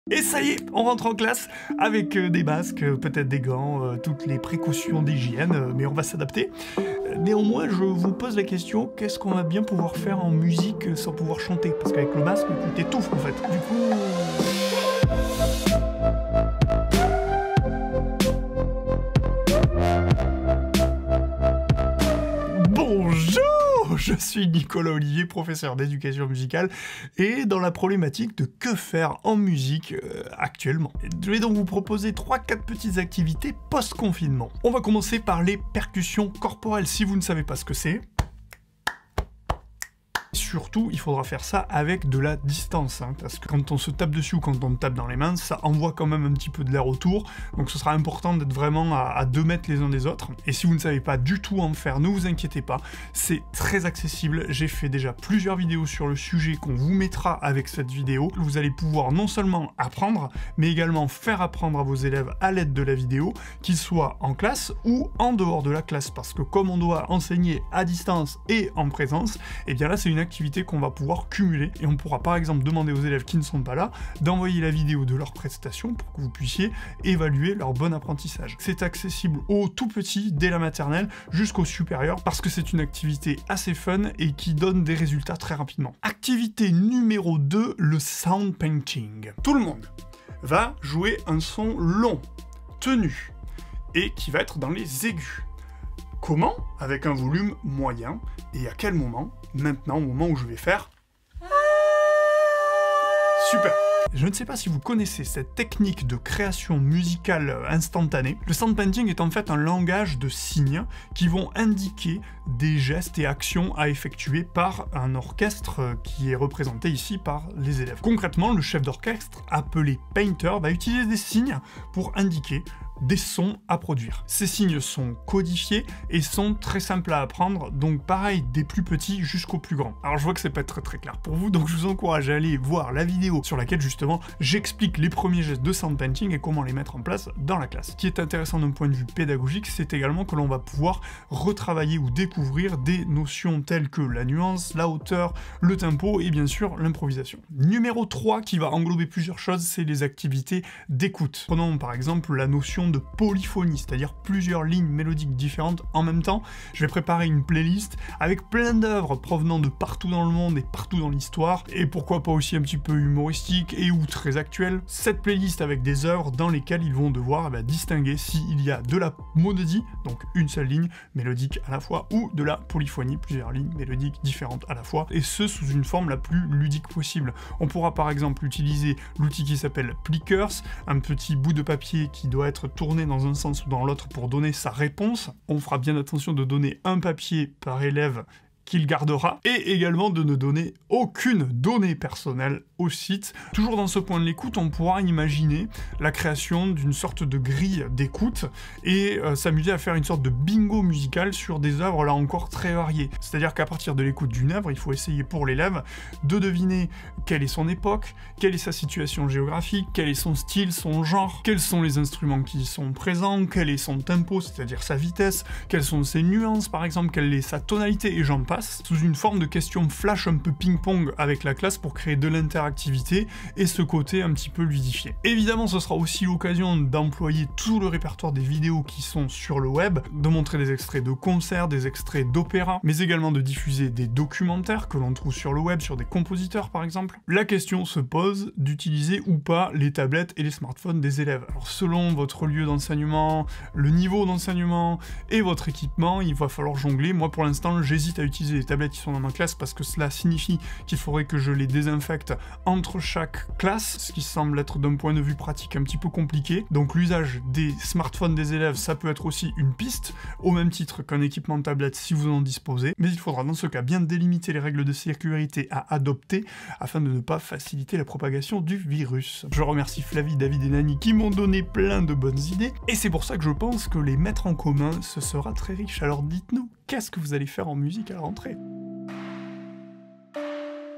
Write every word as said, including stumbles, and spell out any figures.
Et ça y est, on rentre en classe avec euh, des masques, euh, peut-être des gants, euh, toutes les précautions d'hygiène, euh, mais on va s'adapter. Euh, néanmoins, je vous pose la question, qu'est-ce qu'on va bien pouvoir faire en musique euh, sans pouvoir chanter? Parce qu'avec le masque, tu t'étouffes en fait. Du coup... Bonjour! Je suis Nicolas Olivier, professeur d'éducation musicale, et dans la problématique de que faire en musique euh, actuellement. Je vais donc vous proposer trois quatre petites activités post-confinement. On va commencer par les percussions corporelles. Si vous ne savez pas ce que c'est, surtout, il faudra faire ça avec de la distance, hein, parce que quand on se tape dessus ou quand on tape dans les mains, ça envoie quand même un petit peu de l'air autour, donc ce sera important d'être vraiment à, à deux mètres les uns des autres. Et si vous ne savez pas du tout en faire, ne vous inquiétez pas, c'est très accessible. J'ai fait déjà plusieurs vidéos sur le sujet qu'on vous mettra avec cette vidéo. Vous allez pouvoir non seulement apprendre, mais également faire apprendre à vos élèves à l'aide de la vidéo, qu'ils soient en classe ou en dehors de la classe, parce que comme on doit enseigner à distance et en présence, et bien là c'est une activité qu'on va pouvoir cumuler, et on pourra par exemple demander aux élèves qui ne sont pas là d'envoyer la vidéo de leur prestation pour que vous puissiez évaluer leur bon apprentissage. C'est accessible aux tout petits dès la maternelle jusqu'au supérieur parce que c'est une activité assez fun et qui donne des résultats très rapidement. Activité numéro deux, le sound painting. Tout le monde va jouer un son long, tenu, et qui va être dans les aigus. Comment? Avec un volume moyen. Et à quel moment? Maintenant, au moment où je vais faire... Super! Je ne sais pas si vous connaissez cette technique de création musicale instantanée. Le sound painting est en fait un langage de signes qui vont indiquer des gestes et actions à effectuer par un orchestre qui est représenté ici par les élèves. Concrètement, le chef d'orchestre, appelé painter, va utiliser des signes pour indiquer des sons à produire. Ces signes sont codifiés et sont très simples à apprendre, donc pareil des plus petits jusqu'aux plus grands. Alors je vois que c'est pas très très clair pour vous, donc je vous encourage à aller voir la vidéo sur laquelle justement j'explique les premiers gestes de sound painting et comment les mettre en place dans la classe. Ce qui est intéressant d'un point de vue pédagogique, c'est également que l'on va pouvoir retravailler ou découvrir des notions telles que la nuance, la hauteur, le tempo et bien sûr l'improvisation. Numéro trois, qui va englober plusieurs choses, c'est les activités d'écoute. Prenons par exemple la notion de polyphonie, c'est-à-dire plusieurs lignes mélodiques différentes en même temps. Je vais préparer une playlist avec plein d'œuvres provenant de partout dans le monde et partout dans l'histoire, et pourquoi pas aussi un petit peu humoristique et ou très actuelle. Cette playlist avec des œuvres dans lesquelles ils vont devoir eh bien, distinguer s'il y a de la monodie, donc une seule ligne mélodique à la fois, ou de la polyphonie, plusieurs lignes mélodiques différentes à la fois, et ce sous une forme la plus ludique possible. On pourra par exemple utiliser l'outil qui s'appelle Plickers, un petit bout de papier qui doit être tourné dans un sens ou dans l'autre pour donner sa réponse. On fera bien attention de donner un papier par élève qu'il gardera, et également de ne donner aucune donnée personnelle au site. Toujours dans ce point de l'écoute, on pourra imaginer la création d'une sorte de grille d'écoute et euh, s'amuser à faire une sorte de bingo musical sur des œuvres là encore très variées. C'est-à-dire qu'à partir de l'écoute d'une œuvre, il faut essayer pour l'élève de deviner quelle est son époque, quelle est sa situation géographique, quel est son style, son genre, quels sont les instruments qui y sont présents, quel est son tempo, c'est-à-dire sa vitesse, quelles sont ses nuances par exemple, quelle est sa tonalité, et j'en passe, sous une forme de question flash un peu ping-pong avec la classe pour créer de l'interactivité et ce côté un petit peu ludifié. Évidemment, ce sera aussi l'occasion d'employer tout le répertoire des vidéos qui sont sur le web, de montrer des extraits de concerts, des extraits d'opéra, mais également de diffuser des documentaires que l'on trouve sur le web, sur des compositeurs par exemple. La question se pose d'utiliser ou pas les tablettes et les smartphones des élèves. Alors selon votre lieu d'enseignement, le niveau d'enseignement et votre équipement, il va falloir jongler. Moi pour l'instant, j'hésite à utiliser les tablettes qui sont dans ma classe parce que cela signifie qu'il faudrait que je les désinfecte entre chaque classe, ce qui semble être d'un point de vue pratique un petit peu compliqué. Donc l'usage des smartphones des élèves, ça peut être aussi une piste, au même titre qu'un équipement de tablette si vous en disposez, mais il faudra dans ce cas bien délimiter les règles de sécurité à adopter afin de ne pas faciliter la propagation du virus. Je remercie Flavie, David et Nani qui m'ont donné plein de bonnes idées, et c'est pour ça que je pense que les mettre en commun, ce sera très riche. Alors dites-nous, qu'est-ce que vous allez faire en musique à la rentrée ?